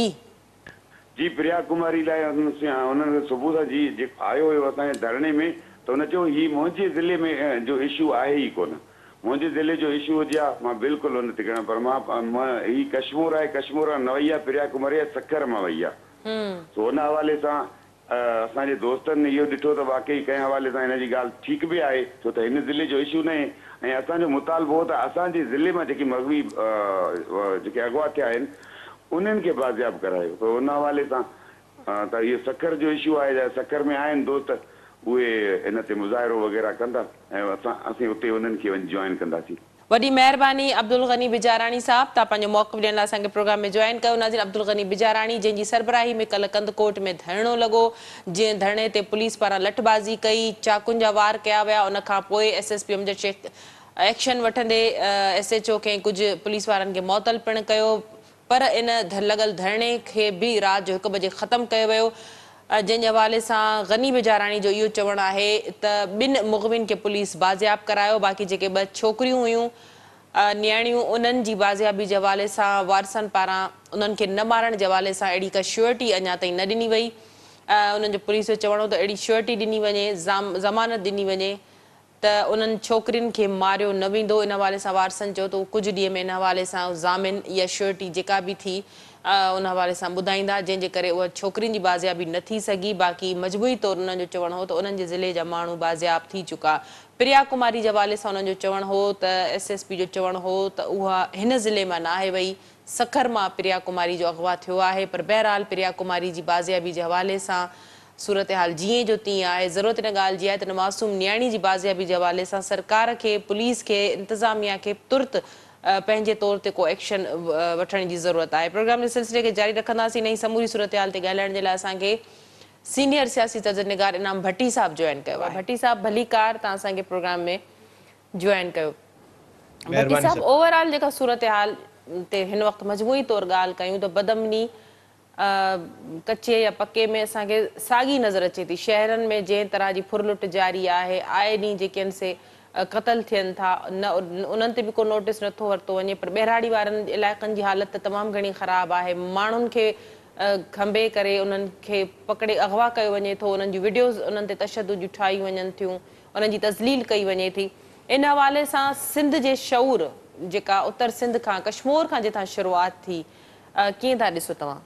जी, प्रिया कुमारी लाइ उन्हनि सुबुह सां जी जेको आयो हुयो असांजे धरणे में त हुन चयो हीउ मुंहिंजे ज़िले में जो इशू आहे ई कोन। मुंहिंजे ज़िले जो इशू हुजे हा मां बिल्कुलु हुन ते कयां, पर मां हीउ कश्मीर आहे, कश्मीर न वई आहे, प्रिया कुमारी सखर मां वई आहे। सो हुन हवाले सां असांजे दोस्तनि इहो ॾिठो त वाकई कंहिं हवाले सां हिनजी ॻाल्हि ठीकु बि आहे छो त हिन ज़िले जो इशू न आहे ऐं असांजो मुतालबो हो त असांजे ज़िले मां जेकी मग़वी जेके अगवा थिया आहिनि उन्हनि खे बाज़ियाब करायो। त हुन हवाले सां त इहो सखर जो इशू आहे, या सखर में आहिनि दोस्त उहे हिन ते मुज़ाहिरो वग़ैरह कंदा ऐं असीं उते उन्हनि खे वञी जॉइन कंदासीं। वॾी महिरबानी अब्दुल गनी बिजारानी साहब, तव्हां पंहिंजो मौक़िफ़ ॾियण लाइ असांखे प्रोग्राम में जॉइन कयो। नाज़रीन, अब्दुल गनी बिजारानी जंहिंजी सरबराही में कल्ह कंदकोट में धरणो लॻो, जंहिं धरणे ते पुलिस पारां लठबाज़ी कई, चाकुनि जा वार कया विया। उन खां पोइ SSP अमजद शेख एक्शन वठंदे SHO खे कुझु पुलिस वारनि खे मुअतल पिणु कयो, पर इन लॻल धरणे खे बि राति जो 1 बजे ख़तमु कयो वियो। जंहिंजे हवाले सां गनी बिजारानी जो इहो चवणु आहे त 2 मुग़विन खे पुलिस बाज़ियाब करायो। बाक़ी जेके 2 छोकिरियूं हुयूं नियाणियूं उन्हनि जी बाज़ियाबी जे हवाले सां वारसनि पारां उन्हनि खे न मारण जे हवाले सां अहिड़ी का श्योरिटी अञा ताईं न ॾिनी वई। उन्हनि जो पुलिस जो चवणो त अहिड़ी श्योरिटी ॾिनी वञे, ज़मानत ॾिनी वञे त उन्हनि छोकिरियुनि खे मारियो न वेंदो। इन हवाले सां वारसनि चयो त कुझु ॾींहं में इन हवाले सां ज़ामिन या श्योरिटी जेका बि थी उन हवाले सां ॿुधाईंदा, जंहिंजे करे उहा छोकिरियुनि जी बाज़ियाबी न थी सघी। बाक़ी मजबूरी तौरु उन्हनि जो चवणु हो त उन्हनि जे ज़िले जा माण्हू बाज़ियाब थी चुका। प्रिया कुमारी जे हवाले सां उन्हनि जो चवणु हो त SSP जो चवणु हो त उहा हिन ज़िले मां न आहे वई, सखर मां प्रिया कुमारी जो अगवा थियो आहे। पर बहरहाल प्रिया कुमारी जी बाज़ियाबी जे हवाले सां सूरत हाल जीअं जो तीअं आहे। ज़रूरत इन ॻाल्हि जी आहे त मासूम न्याणी जी बाज़ियाबी जे हवाले सां सरकार खे, पुलिस खे, इंतिज़ामिया खे तुर्त पंहिंजे तौर ते को एक्शन वठण जी ज़रूरत आहे। प्रोग्राम जे सिलसिले खे जारी रखंदासीं। नई समूरी सूरत हाल ते ॻाल्हाइण जे लाइ असांखे सीनियर सियासी तजनिगार इनाम भट्टी साहब जॉइन कयो आहे। भट्टी साहब भलीकार, तव्हां असांखे प्रोग्राम में जॉइन कयो। भट्टी साहब, ओवरऑल जेका सूरत हाल ते हिन वक़्तु मजमूई तौरु ॻाल्हि कयूं त बदमनी कचे या पके में असांखे साॻी नज़र अचे थी। शहरनि में जंहिं तरह जी फुरलुट जारी आहे, आए ॾींहुं जेके आहिनि से क़तल थियनि था, न उन्हनि ते बि को नोटिस नथो वरितो वञे। पर ॿहिराड़ी वारनि इलाइक़नि जी हालत तमामु घणी ख़राबु आहे। माण्हुनि खे खंभे करे उन्हनि खे पकड़े अगवा कयो वञे थो, उन्हनि जी वीडियोज़ उन्हनि ते तशदुद ठाही वञनि थियूं, उन्हनि जी तज़लील कई वञे थी। इन हवाले सां सिंध जे शऊर जेका उत्तर सिंध खां, कश्मीर खां जितां शुरूआति थी, कीअं था ॾिसो तव्हां?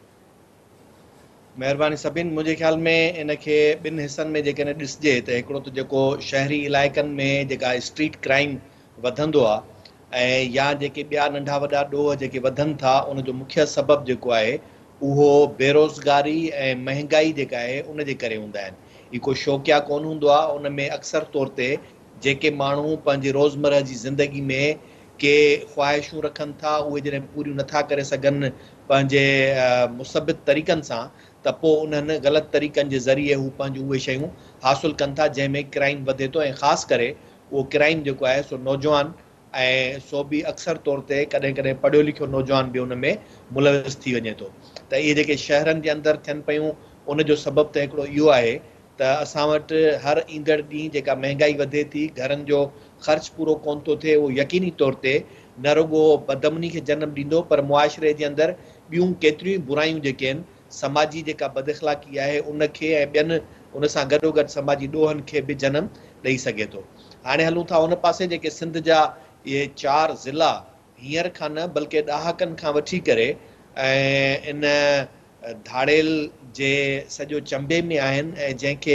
महिरबानी सभिनि। मुंहिंजे ख़्याल में इनखे ॿिनि हिसनि में जेकॾहिं ॾिसजे त हिकिड़ो त जेको शहरी इलाइक़नि में जेका स्ट्रीट क्राइम वधंदो आहे ऐं या जेके ॿिया नंढा वॾा ॾोह जेके वधनि था, उनजो मुख्य सबबु जेको आहे उहो बेरोज़गारी ऐं महांगाई जेका आहे उनजे करे हूंदा आहिनि। ही को शौक़िया कोन हूंदो आहे। उन में अक्सर तौर ते जेके माण्हू पंहिंजी रोज़मर्रा जी ज़िंदगी में के ख़्वाहिशूं रखनि था, उहे जॾहिं पूरियूं नथा करे सघनि पंहिंजे मुसबित तरीक़नि सां, त पोइ उन्हनि ग़लति तरीक़नि जे ज़रिए हू पंहिंजूं उहे शयूं हासिलु कनि था, जंहिंमें क्राइम वधे थो। ऐं ख़ासि करे उहो क्राइम जेको आहे सो नौजवान ऐं सो बि अक्सर तौर ते कॾहिं कॾहिं पढ़ियो लिखियो नौजवान बि उन में मुलविस थी वञे थो। त इहे जेके शहरनि जे अंदरि थियनि पियूं, उनजो सबबु त हिकिड़ो इहो आहे त असां वटि हर ईंदड़ ॾींहुं जेका महांगाई वधे थी, घरनि जो ख़र्च पूरो कोन थो थिए, उहो यकीनी तौर ते न रुॻो बदमनी खे जनमु ॾींदो, पर मुआशिरे जे अंदरि ॿियूं केतिरियूं बुरायूं जेके आहिनि, समाजी जेका बदअख़लाक़ी आहे उनखे ऐं ॿियनि उन सां गॾोगॾु समाजी ॾोहनि खे बि जनमु ॾेई सघे थो। हाणे हलूं था उन पासे जेके सिंध जा इहे 4 ज़िला हींअर खां न बल्कि ॾहाकनि खां वठी करे ऐं इन धाड़ेल जे सॼो चंबे में आहिनि, ऐं जंहिंखे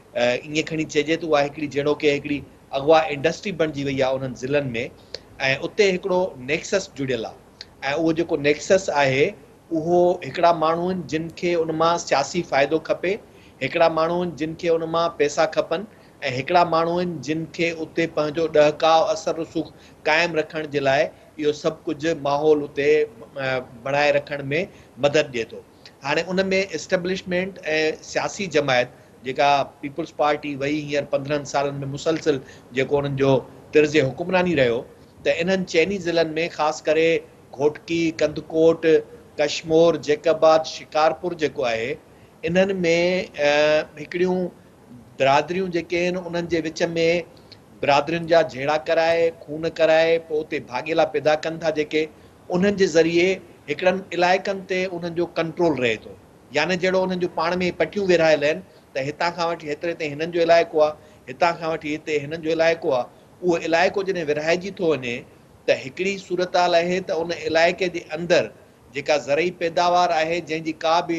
ईअं खणी चइजे त उहा हिकिड़ी जहिड़ो की हिकिड़ी अगवा इंडस्ट्री बणिजी वई आहे उन्हनि ज़िलनि में। ऐं उते हिकिड़ो नेक्सस जुड़ियल आहे, ऐं उहो जेको नेक्सस आहे उहो हिकिड़ा माण्हू आहिनि जिन खे उन मां सियासी फ़ाइदो खपे, हिकिड़ा माण्हू आहिनि जिन खे उन मां पैसा खपनि, ऐं हिकिड़ा माण्हू आहिनि जिन खे उते पंहिंजो ॾहकाव असर रसूख़ क़ाइमु रखण जे लाइ इहो सभु कुझु माहौल उते बणाए रखण में मदद ॾिए थो। हाणे उन में एस्टेब्लिशमेंट ऐं सियासी जमायत जेका पीपल्स पार्टी वई हींअर 15 सालनि में मुसलसिल जेको उन्हनि जो तिर्ज़े हुकुमरानी रहियो, त इन्हनि चइनी ज़िलनि में ख़ासि करे घोटकी, कंदकोट, कश्मीर, जैकाबाद, शिकारपुर जेको आहे, इन्हनि में हिकिड़ियूं बिरादरियूं जेके आहिनि उन्हनि जे विच में बिरादरियुनि जा झेड़ा कराए, खून कराए, पोइ उते भागेला पैदा कनि था जेके, उन्हनि जे ज़रिए हिकिड़नि इलाइक़नि ते उन्हनि जो कंट्रोल रहे थो। यानी जहिड़ो उन्हनि जो पाण में पटियूं विरहायल आहिनि त हितां खां वठी हेतिरे ते हिननि जो इलाइक़ो आहे, हितां खां वठी हिते हिननि जो इलाइक़ो आहे, उहो इलाइक़ो जॾहिं विरहाइजी थो वञे त हिकिड़ी सूरत हाल आहे त उन इलाइक़े जे अंदरि जेका ज़रई पैदावार आहे, जंहिंजी का बि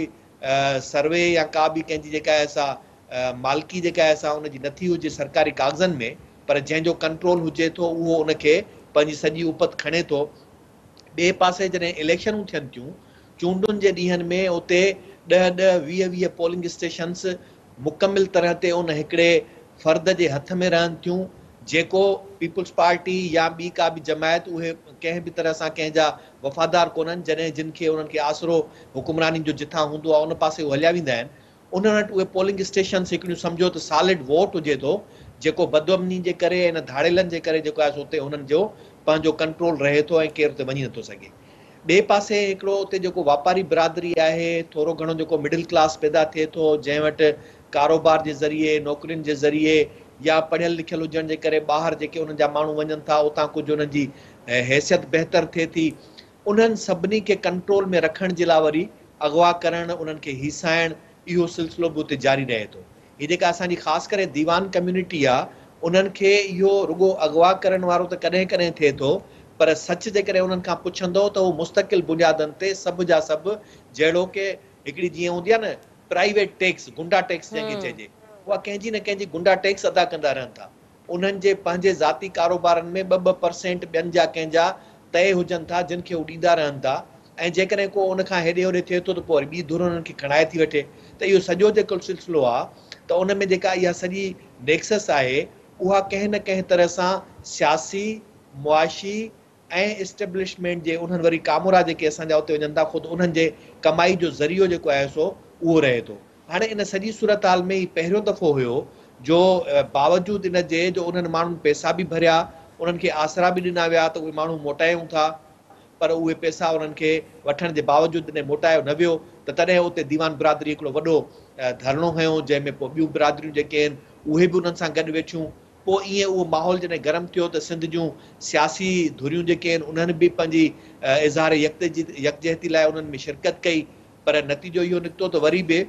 सर्वे या का बि कंहिंजी जेका आहे सा मालिकी जेका आहे सा उनजी नथी हुजे सरकारी कागज़नि में, पर जंहिंजो कंट्रोल हुजे थो उहो उनखे पंहिंजी सॼी उपत खणे थो। ॿिए पासे जॾहिं इलेक्शनूं थियनि थियूं, चूंडुनि जे ॾींहंनि में उते 10-10, 20-20 पोलिंग स्टेशन्स मुकमिल तरह ते उन हिकिड़े फ़र्द जे हथ में रहनि थियूं, जेको पीपल्स पार्टी या ॿी का बि जमायत उहे कंहिं बि तरह सां कंहिंजा वफ़ादार कोन्हनि, जॾहिं जिन खे उन्हनि खे आसरो हुकुमरानी जो जिथां हूंदो आहे उन पासे उहे हलिया वेंदा आहिनि। उन्हनि वटि उहे पोलिंग स्टेशन्स हिकिड़ियूं सम्झो त सॉलिड वोट हुजे थो, जेको बदअमनी जे करे इन धाड़ेलनि जे करे जेको आहे उते उन्हनि जो पंहिंजो कंट्रोल रहे थो ऐं केरु उते वञी नथो सघे। ॿिए पासे हिकिड़ो उते जेको वापारी बिरादरी आहे, थोरो घणो जेको मिडिल क्लास पैदा थिए थो, जंहिं वटि कारोबार जे ज़रिए, नौकरियुनि जे ज़रिए या पढ़ियल लिखियल हुजण जे करे ॿाहिरि जेके उन्हनि जा माण्हू वञनि था, उतां कुझु उन्हनि जी हैसियत बहितर थिए थी, उन्हनि सभिनी खे कंट्रोल में रखण जे लाइ वरी अगवा करणु, उन्हनि खे हीसाइणु, इहो सिलसिलो बि उते जारी रहे थो। हीअ जेका असांजी ख़ासि करे दीवान कम्यूनिटी आहे, उन्हनि खे इहो रुगो अगवा करण वारो त कॾहिं कॾहिं थिए थो, पर सच जेकॾहिं उन्हनि खां पुछंदो त उहो मुस्तक़िल बुनियादनि ते सभु जा सभु जहिड़ो की हिकिड़ी जीअं हूंदी आहे न प्राइवेट टैक्स, गुंडा टैक्स जंहिंखे चइजे, उहा कंहिंजी न कंहिंजी गुंडा टैक्स अदा कंदा रहनि था। उन्हनि जे पंहिंजे ज़ाती कारोबारनि में 2% ॿियनि जा कंहिंजा तय हुजनि था जिन खे उहे ॾींदा रहनि था, ऐं जेकॾहिं को उन खां हेॾे होॾे थिए थो त पोइ वरी ॿी धुर उन्हनि खे खणाए थी वठे। त इहो सॼो जेको सिलसिलो आहे त उन में जेका इहा सॼी नेक्सस आहे उहा कंहिं न कंहिं तरह सां सियासी, मुआशी ऐं इस्टेब्लिशमेंट जे उन्हनि वरी कामोरा जेके असांजा उते वञनि था ख़ुदि उन्हनि जे कमाई जो ज़रियो जेको आहे सो उहो रहे थो। हाणे इन सॼी सूरत हाल में ही पहिरियों दफ़ो हुयो जो बावजूदि इन जे जो उन्हनि माण्हुनि पैसा बि भरिया, उन्हनि खे आसरा बि ॾिना विया त उहे माण्हू मोटायूं था, पर उहे पैसा उन्हनि खे वठण जे बावजूदि ॾिने मोटायो न वियो, त तॾहिं उते दीवान बिरादरी हिकिड़ो वॾो धरणो खयो, जंहिंमें पोइ ॿियूं बिरादरियूं जेके आहिनि उहे बि उन्हनि सां गॾु वेठियूं। पोइ ईअं उहो माहौल जॾहिं गरम थियो त सिंध जूं सियासी धुरियूं जेके आहिनि उन्हनि बि पंहिंजी इज़हार यकजहती लाइ उन्हनि में शिरकत कई, पर नतीजो इहो निकितो त वरी बि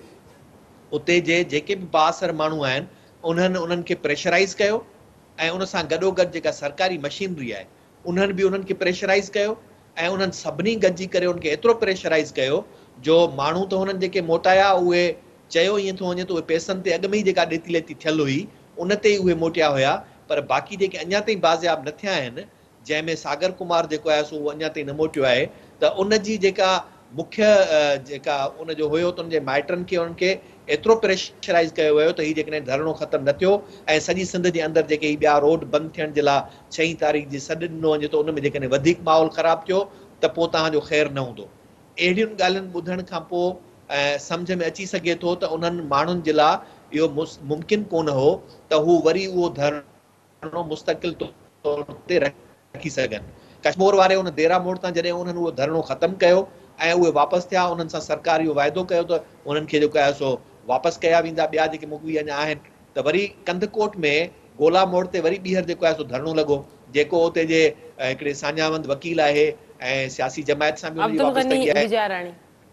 उते जे जेके बि बाअसर माण्हू आहिनि उन्हनि खे प्रेशराइज़ कयो, ऐं उन सां गॾोगॾु जेका सरकारी मशीनरी आहे उन्हनि बि उन्हनि खे प्रेशराइज़ कयो, ऐं उन्हनि सभिनी गॾिजी करे उनखे एतिरो प्रेशराइज़ कयो जो माण्हू त हुननि जेके मोटाया उहे चयो ईअं थो वञे त उहे पैसनि ते अॻु में ई जेका ॾेती लेती थियल हुई उन ते ई उहे मोटिया हुया, पर बाक़ी जेके अञा ताईं बाज़ियाब न थिया आहिनि जंहिंमें सागर कुमार जेको आहे सो उहो अञा ताईं न मोटियो आहे, त उनजी जेका मुख्य जेका उनजो हुयो त उनजे माइटनि खे उन्हनि खे एतिरो प्रेशराइज़ कयो वियो त हीउ जेकॾहिं धरणो ख़तमु न थियो ऐं सॼी सिंध जे अंदरि जेके ॿिया रोड बंदि थियण जे लाइ 6 तारीख़ जी सॾु ॾिनो वञे थो, उन में जेकॾहिं वधीक माहौल ख़राबु थियो त पोइ तव्हांजो ख़ैरु न हूंदो। अहिड़ियुनि ॻाल्हियुनि ॿुधण खां पोइ सम्झ में अची सघे थो त उन्हनि माण्हुनि जे लाइ इहो मुमकिन कोन हो त हू वरी उहो धरणो मुस्तक़िल तौर ते रखी सघनि। कश्मीर वारे उन देरा मोड़ तां जॾहिं उन्हनि उहो धरणो ख़तमु कयो ऐं उहे वापसि थिया, उन्हनि सां सरकार इहो वाइदो कयो त उन्हनि खे जेको आहे सो वापसि कया वेंदा ॿिया जेके मुगवी अञा आहिनि, त वरी कंदकोट में गोला मोड़ ते वरी ॿीहर जेको आहे सो धरणो लॻो, जेको उते जे हिकिड़े सान्यावंद वकील आहे ऐं सियासी जमायत सां बि उनजी वापसि कई आहे,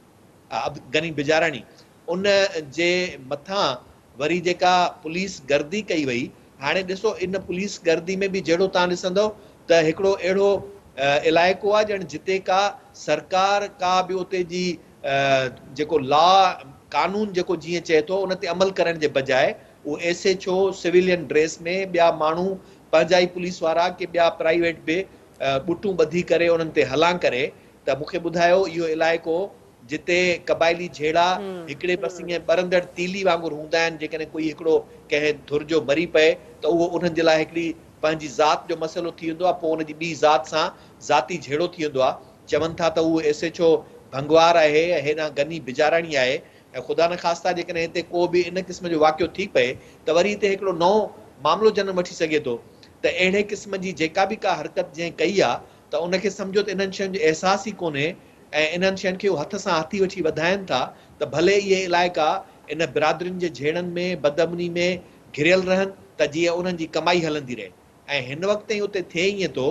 गनी बिजाराणी, उन जे मथां वरी जेका पुलिस गर्दी कई वई। हाणे ॾिसो इन पुलिस गर्दी में बि जहिड़ो तव्हां ॾिसंदव त हिकिड़ो अहिड़ो इलाइक़ो आहे ॼण जिते का सरकार का बि उते जी जेको लॉ कानून जेको जीअं चए थो उन ते अमल करण जे बजाए उहो SHO सिविलियन ड्रेस में ॿिया माण्हू पंहिंजा ई पुलिस वारा के ॿिया प्राइवेट बि ॿुटूं ॿधी करे उन्हनि ते हलां करे, त मूंखे ॿुधायो इहो इलाइक़ो जिते क़बाइली झेड़ा हिकिड़े बस ईअं ॿरंदड़ तीली वांगुरु हूंदा आहिनि, जेकॾहिं कोई हिकिड़ो कंहिं धुर जो मरी पए त उहो उन्हनि जे लाइ हिकिड़ी पंहिंजी ज़ात जो मसइलो थी वेंदो आहे, पोइ उनजी ॿी ज़ात सां ज़ाती झेड़ो थी वेंदो आहे। चवनि था त उहो SHO भंगवार आहे, हेॾां गनी बिजाराणी आहे, ऐं ख़ुदा न ख़ास्ता जेकॾहिं हिते को बि इन क़िस्म जो वाक़ियो थी पए त वरी हिते हिकिड़ो नओं मामिलो जनम वठी सघे थो। त अहिड़े क़िस्म जी जेका बि का हरकत जंहिं कई आहे त उनखे सम्झो त इन्हनि शयुनि जो अहसास ई कोन्हे, ऐं इन्हनि शयुनि खे हथ सां हथी वठी वधाइनि था त भले इहे इलाइक़ा इन बिरादरियुनि जे झेड़नि में बदअमनी में घिरियल रहनि त जीअं उन्हनि जी कमाई हलंदी रहे। ऐं हिन वक़्त ताईं उते थिए ईअं थो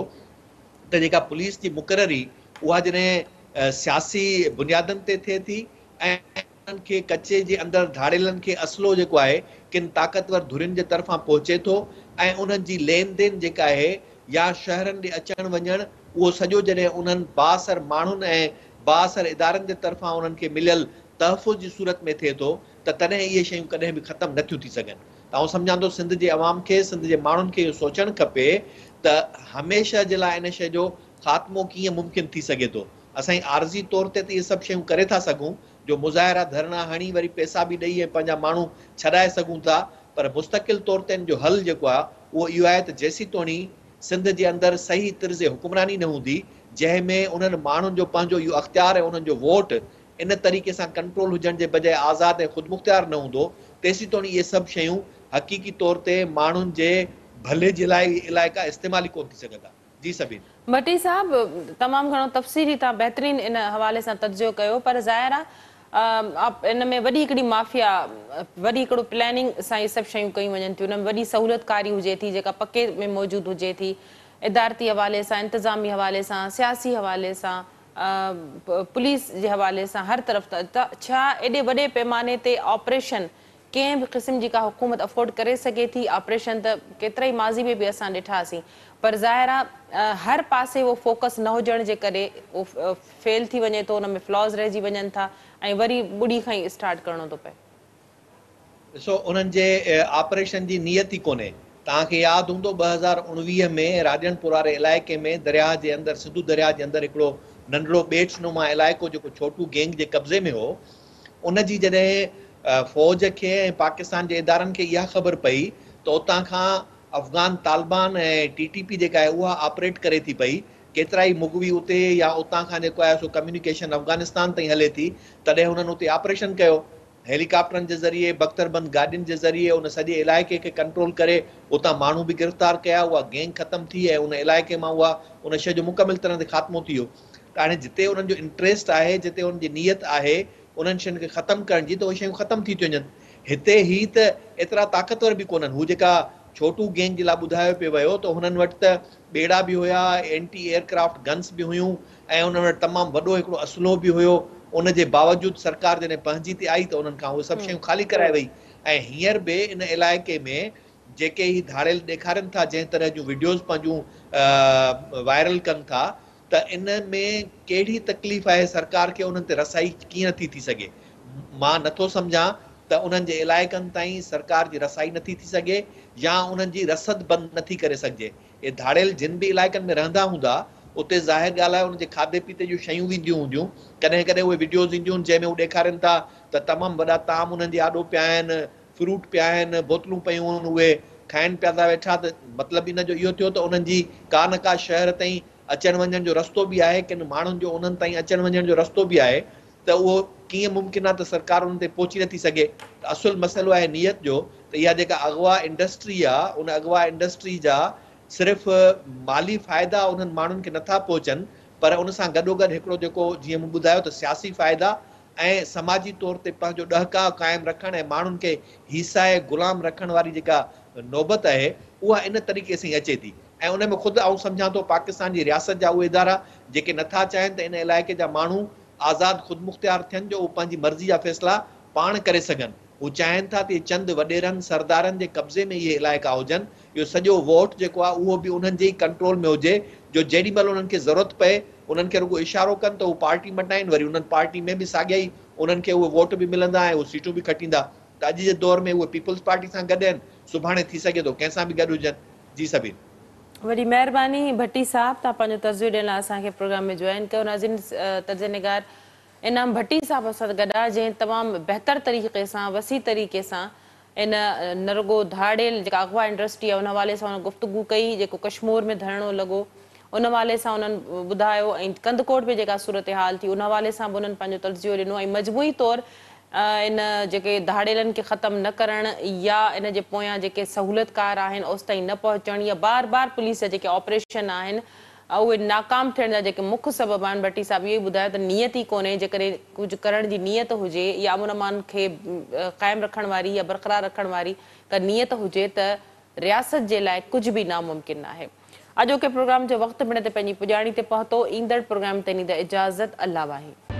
त जेका पुलिस जी मुक़ररी उहा जॾहिं सियासी बुनियादनि ते थिए थी ऐं उन्हनि खे कचे जे अंदरि धाड़ेलनि खे असलो जेको आहे किन ताक़तवर धुरियुनि जे तरफ़ां पहुचे थो, ऐं उन्हनि जी लेन देन जेका आहे या शहरनि ॾे अचणु वञणु उहो सॼो जॾहिं उन्हनि बाअसर माण्हुनि ऐं बाअसर इदारनि जे तरफ़ां उन्हनि खे मिलियल तहफ़ुज़ जी सूरत में थिए थो त तॾहिं इहे शयूं कॾहिं बि ख़तमु नथियूं थी सघनि। त आउं सम्झां थो सिंध जे अवाम खे, सिंध जे माण्हुनि खे इहो सोचणु खपे त हमेशह जे लाइ इन शइ जो ख़ात्मो कीअं मुमकिन थी सघे थो। असां आर्ज़ी तौर ते त इहे सभु शयूं करे था सघूं, जो मुज़ाहिरा धरणा हणी वरी पैसा बि ॾेई ऐं पंहिंजा माण्हू छॾाए सघूं था, पर मुस्तक़िल तौर ते इन जो हल जेको आहे उहो इहो आहे त जेसीं तोणी सिंध जे अंदरि सही तर्ज़ हुकुमरानी न हूंदी जंहिंमें उन्हनि माण्हुनि जो पंहिंजो इहो अख़्तियार ऐं उन्हनि जो वोट इन तरीक़े सां कंट्रोल हुजण जे बजाए आज़ादु ऐं ख़ुदमुख़्तियार न हूंदो, तेसीं तोणी इहे सभु शयूं हक़ीक़ी तौर ते माण्हुनि जे भले जे लाइ इलाइक़ा इस्तेमाल ई कोन थी सघंदा। जी सभी भट्टी साहब, तमामु घणो तफ़सीली तव्हां बहितरीन इन हवाले सां तजियो कयो, पर ज़ाहिर आहे इन में वॾी हिकिड़ी माफ़िया, वॾी हिकिड़ो प्लैनिंग सां इहे सभु शयूं कयूं वञनि थियूं, उन में वॾी सहूलियतकारी हुजे थी जेका पके में मौजूदु हुजे थी, इदारती हवाले सां, इंतिज़ामी हवाले सां, सियासी हवाले सां, पुलिस जे हवाले सां, हर तरफ़ त छा एॾे वॾे पैमाने ते ऑपरेशन कंहिं बि क़िस्म जी का हुकूमत अफोर्ड करे सघे थी। ऑपरेशन त केतिरा ई माज़ी में बि असां ॾिठासीं, पर ज़ाहिर आहे हर पासे उहो फोकस न हुजण जे करे उहो फेल थी वञे थो, उन में फ्लॉज़ रहिजी वञनि था ऐं वरी ॿुड़ी खां ई स्टार्ट करिणो थो पए। ॾिसो, उन्हनि जे ऑपरेशन जी नियत ई कोन्हे। तव्हांखे यादि हूंदो 2019 में राजनपुर वारे इलाइक़े में दरिया जे अंदरि, सिंधु दरिया जे अंदरि हिकिड़ो नंढिड़ो ॿेटनुमा इलाइक़ो जेको छोटू गैंग जे कब्ज़े में हो, उनजी जॾहिं फ़ौज खे ऐं पाकिस्तान जे इदारनि खे इहा ख़बर पई त उतां खां अफ़गान तालिबान ऐं TTP जेका आहे उहा ऑपरेट करे थी पई, केतिरा ई मुगवी उते या उतां खां जेको आहे सो कम्युनिकेशन अफ़गानिस्तान ताईं हले थी, तॾहिं हुननि उते ऑपरेशन कयो। हेलीकॉप्टरनि जे ज़रिए, बख़्तरबंद गाॾियुनि जे ज़रिए उन सॼे इलाइक़े खे कंट्रोल करे उतां माण्हू बि गिरफ़्तार कया, उहा गैंग ख़तमु थी ऐं उन इलाइक़े मां उन शइ जो मुकमिल तरह ते ख़ात्मो थी वियो। त हाणे जिते उन्हनि जो इंट्रस्ट आहे, जिते उनजी नियत आहे उन्हनि शयुनि खे ख़तमु करण जी, त उहे शयूं ख़तमु थी थियूं वञनि। हिते ही त एतिरा ताक़तवर बि कोन्हनि। हू जेका छोटू गैंग जे लाइ ॿुधायो पियो वियो त हुननि वटि त ॿेड़ा बि हुया, एंटी एयरक्राफ्ट गन्स बि हुयूं ऐं उन वटि तमामु वॾो हिकिड़ो असलो बि हुयो। उन जे बावजूदि सरकार जॾहिं पंहिंजी ते आई त उन्हनि खां उहे सभु शयूं ख़ाली कराए वई। ऐं हींअर बि इन इलाइक़े में जेके ही धाड़ेल ॾेखारनि था, जंहिं तरह जूं वीडियोज़ पंहिंजूं वायरल कनि था, त इन में कहिड़ी तकलीफ़ आहे सरकार खे, उन्हनि ते रसाई कीअं नथी थी सघे। मां नथो सम्झां त उन्हनि जे इलाइक़नि ताईं सरकार जी रसाई नथी थी सघे या उन्हनि जी रसद बंदि नथी करे सघिजे। इहे धाड़ेल जिन बि इलाइक़नि में रहंदा हूंदा, उते ज़ाहिर ॻाल्हि आहे उनजे खाधे पीते जूं शयूं वेंदियूं हूंदियूं। कॾहिं कॾहिं उहे वीडियोज़ ईंदियूं आहिनि जंहिंमें उहे ॾेखारनि था त तमामु वॾा ताम उन्हनि जे आॾो पिया आहिनि, फ्रूट पिया आहिनि, बोतलूं पियूं आहिनि, उहे खाइनि पिया था वेठा। त मतिलबु इन जो इहो थियो त उन्हनि जी का न का शहर ताईं अचण वञण जो रस्तो बि आहे, किन माण्हुनि जो उन्हनि ताईं अचण वञण जो रस्तो बि आहे। त उहो कीअं मुमकिन आहे त सरकार उन ते पहुची नथी सघे। त असुलु मसइलो आहे नियत जो, त इहा जेका अगवा इंडस्ट्री आहे, उन अगवा इंडस्ट्री जा सिर्फ़ु माली फ़ाइदा उन्हनि माण्हुनि खे नथा पहुचनि, पर उन सां गॾोगॾु हिकिड़ो जेको जीअं मूं ॿुधायो त सियासी फ़ाइदा ऐं समाजी तौर ते पंहिंजो ॾहका क़ाइमु रखणु ऐं माण्हुनि खे हीसाए ग़ुलाम रखण वारी जेका नौबत आहे, उहा इन तरीक़े सां ई अचे थी। ऐं उन में ख़ुदि आउं सम्झां थो पाकिस्तान जी रियासत जा उहे इदारा जेके नथा चाहिनि त इन इलाइक़े जा माण्हू आज़ादु ख़ुदि मुख़्तियार थियनि, जो उहे पंहिंजी मर्ज़ी जा फ़ैसिला पाण करे सघनि। हू चाहिनि था त चंद वॾेरनि सरदारनि जे कब्ज़े में इहे इलाइक़ा हुजनि, इहो सॼो वोट जेको आहे उहो बि उन्हनि जे ई कंट्रोल में हुजे, जो जेॾी महिल उन्हनि खे ज़रूरत पए उन्हनि खे रुॻो इशारो कनि त उहे पार्टी मटाइनि, वरी उन्हनि पार्टी में बि साॻिया ई उन्हनि खे उहे वोट बि मिलंदा ऐं उहे सीटूं बि खटींदा। त अॼु जे दौर में उहे पीपल्स पार्टी सां गॾु आहिनि, सुभाणे थी सघे थो कंहिंसां बि गॾु हुजनि। जी सभीन, वॾी महिरबानी भट्टी साहब, तव्हां पंहिंजो तज़ियो ॾियण लाइ असांखे प्रोग्राम में जॉइन कयो। नाज़रीन, तर्जुमेगार इनाम भट्टी साहब सां गॾु आहे, जंहिं तमामु बहितर तरीक़े सां, वसी तरीक़े सां इन न रुॻो धाड़ेल जेका अगवा इंडस्ट्री आहे उन हवाले सां हुन गुफ़्तगू कई, जेको कश्मीर में धरणो लॻो उन हवाले सां उन्हनि ॿुधायो, ऐं कंदकोट में जेका सूरत हाल थी उन हवाले सां बि उन्हनि पंहिंजो तज़ियो ॾिनो। ऐं मजमूई तौरु इन जेके धाड़ेलनि खे ख़तमु न करणु या इन जे पोयां जेके सहूलियतकार आहिनि उस ताईं न पहुचणु, या बार बार पुलिस जा जेके ऑपरेशन आहिनि उहे नाकाम थियण जा जेके मुख्य सबब आहिनि, भट्टी साहब इहो ई ॿुधायो त नियत ई कोन्हे। जेकॾहिं कुझु करण जी नियत हुजे या अमन अमान खे क़ाइमु रखण वारी या बरक़रार रखण वारी का नियत हुजे त रियासत जे लाइ कुझु बि नामुमकिन आहे। अॼोके प्रोग्राम जो वक़्तु पिण ते पंहिंजी पुॼाणी ते पहुतो। ईंदड़ प्रोग्राम ते ॾींदड़ इजाज़त। अल्लाह वाहे।